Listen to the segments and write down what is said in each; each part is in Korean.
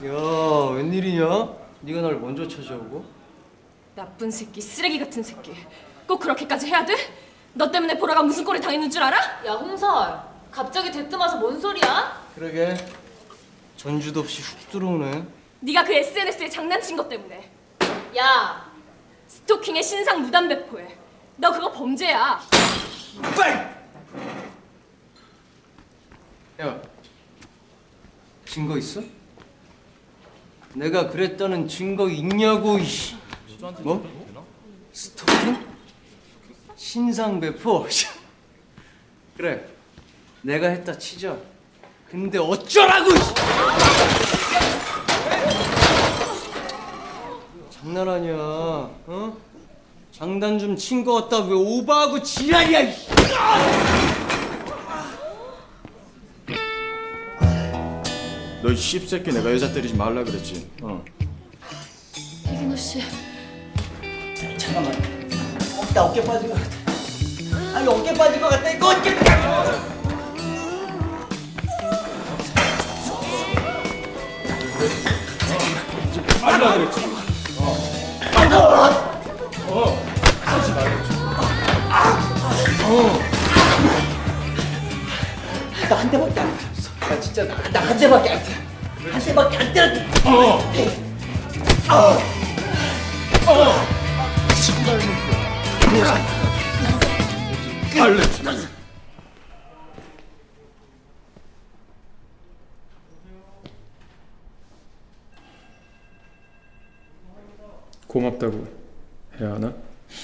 야, 웬일이냐? 네가 날 먼저 찾아오고? 나쁜 새끼, 쓰레기 같은 새끼. 꼭 그렇게까지 해야 돼? 너 때문에 보라가 무슨 꼴이 당했는 줄 알아? 야 홍설, 갑자기 대뜸 와서 뭔 소리야? 그러게. 전주도 없이 훅 들어오네. 네가 그 SNS에 장난친 것 때문에. 야! 스토킹에 신상 무단 배포해. 너 그거 범죄야. 빨리! 야, 증거 있어? 내가 그랬다는 증거 있냐고, 이씨. 뭐? 스토킹? 신상 배포? 그래, 내가 했다 치자. 근데 어쩌라고! 장난하냐? 어? 장단 좀 친 거 같다. 왜 오버하고 지랄이야? 너 이 씹새끼 내가 여자 때리지 말라 그랬지. 이긴호 씨. 잠깐만. 나 어깨 빠진 것 같아. 아니 어깨 빠진 것 같다. 이거 어깨. 말라 그랬지. 하지 말랬지. 나 한 대밖에 안 때렸어. 나 진짜 나 한 대밖에 안 때렸어. 한 대밖에 안 때렸어. 말랬지. 고맙다고 해야 하나?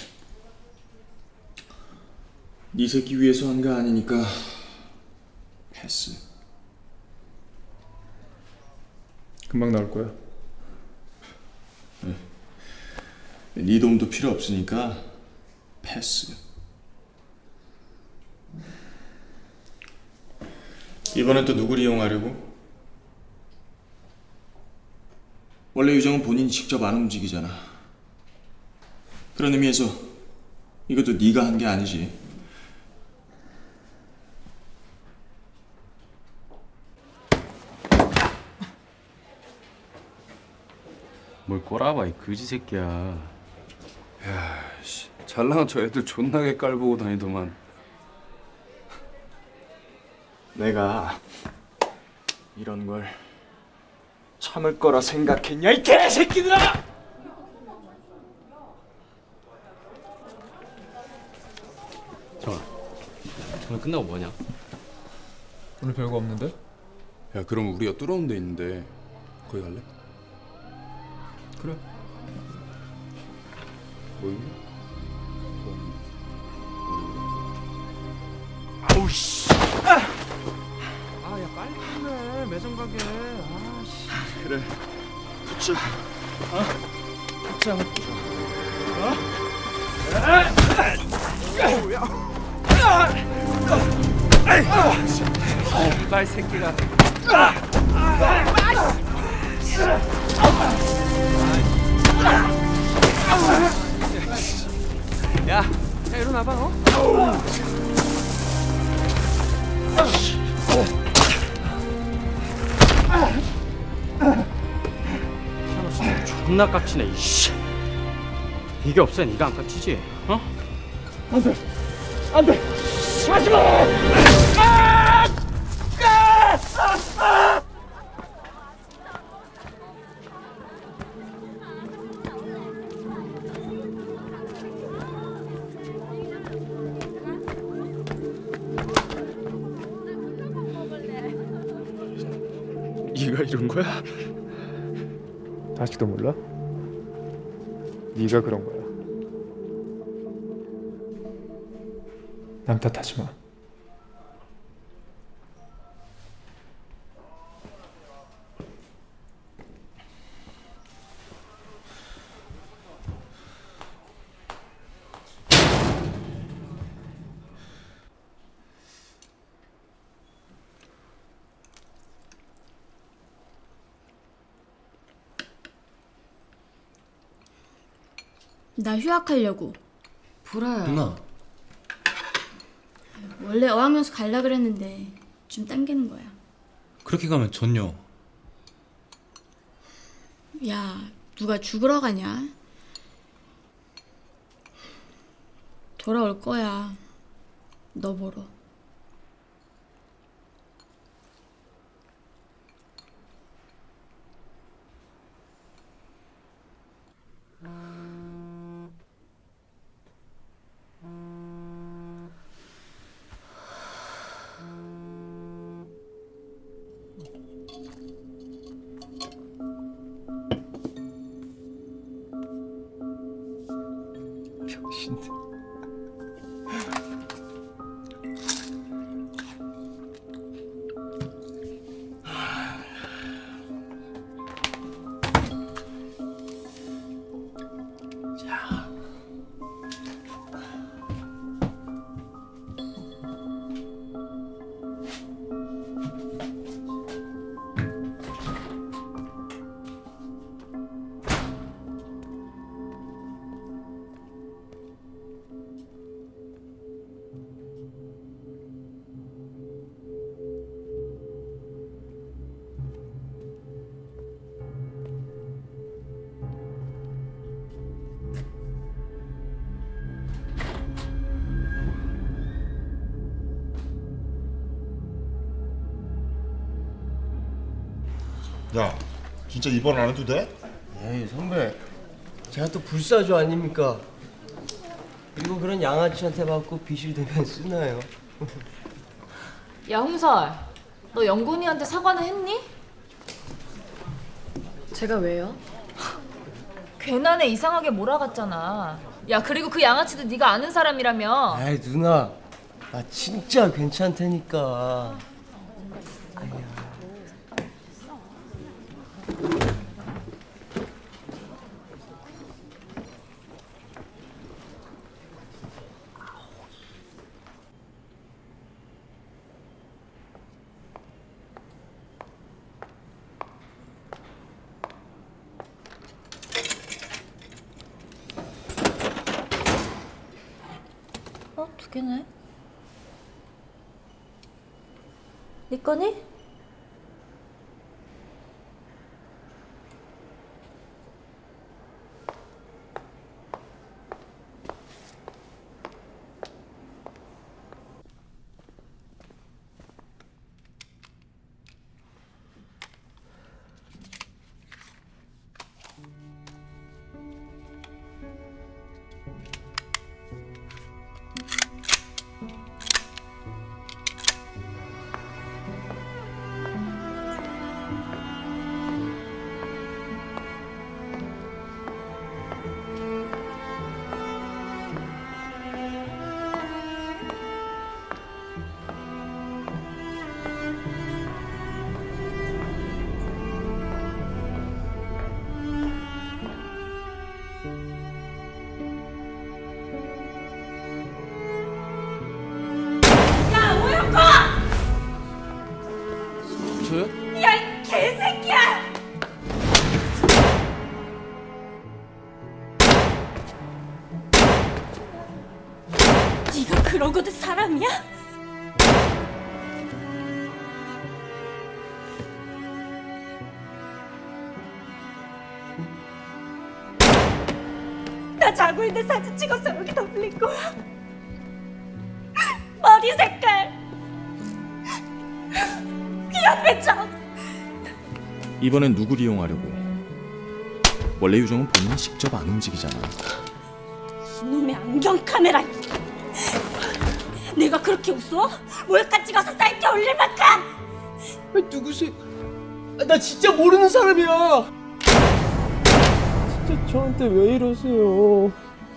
네 새끼 위해서 한 거 아니니까 패스. 금방 나올 거야. 네 도움도 필요 없으니까 패스. 이번엔 또 누구를 이용하려고? 원래 유정은 본인이 직접 안 움직이잖아. 그런 의미에서 이것도 네가 한 게 아니지. 뭘 꼬라봐 이 그지 새끼야. 야, 씨, 잘나간 저 애들 존나게 깔보고 다니더만. 내가 이런 걸 참을 거라 생각했냐 이 개새끼들아! 정아, 오늘 끝나고 뭐냐? 오늘 별거 없는데? 야, 그럼 우리가 뚫어온 데 있는데 거기 갈래? 그래. 뭐 있냐? 아우 씨. 아, 야 빨리 끝내. 매점 가게. 아, 씨. 그래. 붙자. 붙자. 이발 새끼가. 야, 일어나봐. 존나 깍치네 이씨. 이게 없어야 네가 안 깍치지. 어? 안돼. 안돼. 하지마. 네가 이런 거야? 아직도 몰라? 네가 그런 거야. 남 탓하지 마. 나 휴학하려고. 보라야. 누나. 원래 어학연수 갈라 그랬는데 좀 당기는 거야. 그렇게 가면 전요. 야, 누가 죽으러 가냐? 돌아올 거야. 너 보러. 병신들. 야, 진짜 입원 안 해도 돼? 에이 선배, 제가 또 불사조 아닙니까? 그리고 그런 양아치한테 받고 비실대면 쓰나요? 야 홍설, 너 영곤이한테 사과는 했니? 제가 왜요? 괜한 애 이상하게 몰아갔잖아. 야 그리고 그 양아치도 네가 아는 사람이라며. 아이 누나, 나 진짜 괜찮다니까. 두 개네. 네 거니? 저요? 야, 이 개새끼야! 네가 그러고도 사람이야? 나 자고 있는 사진 찍어서 여기다 올릴 거야. 머리 색깔, 귀한 배짱. 이번엔 누굴 이용하려고? 원래 유정은 본인이 직접 안 움직이잖아. 이놈의 안경 카메라. 내가 그렇게 웃어? 몰카 찍어서 사이트에 올릴 만큼. 누구세요? 나 진짜 모르는 사람이야. 진짜 저한테 왜 이러세요?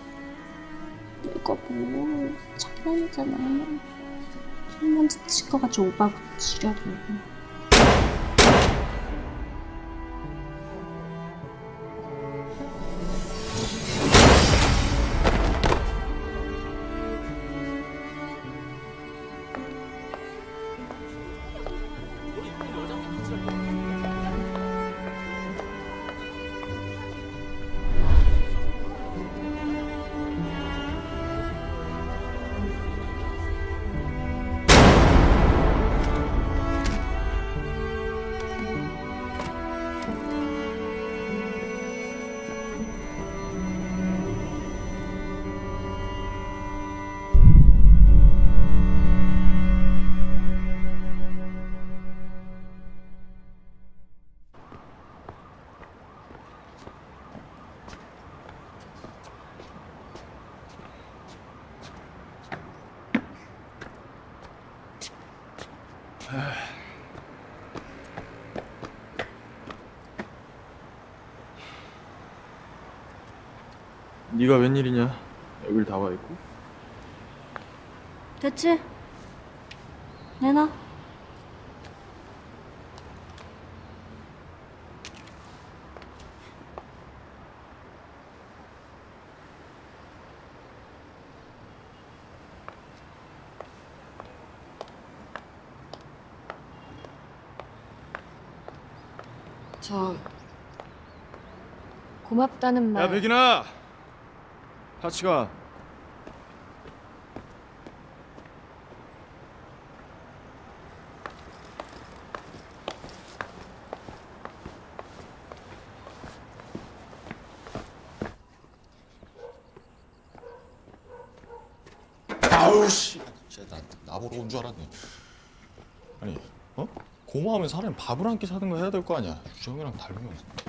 이거 뭐 장난이잖아. 장난치 치과가지고 오바고 지랄이. 네가 웬일이냐? 여길 다 와 있고. 됐지? 내놔. 저 고맙다는 말. 야 백인아, 같이 가. 아우 씨, 진짜 나 보러 온 줄 알았네. 아니, 고마우면 사람이 밥을 한 끼 사든가 해야 될 거 아니야. 유정이랑 닮으면.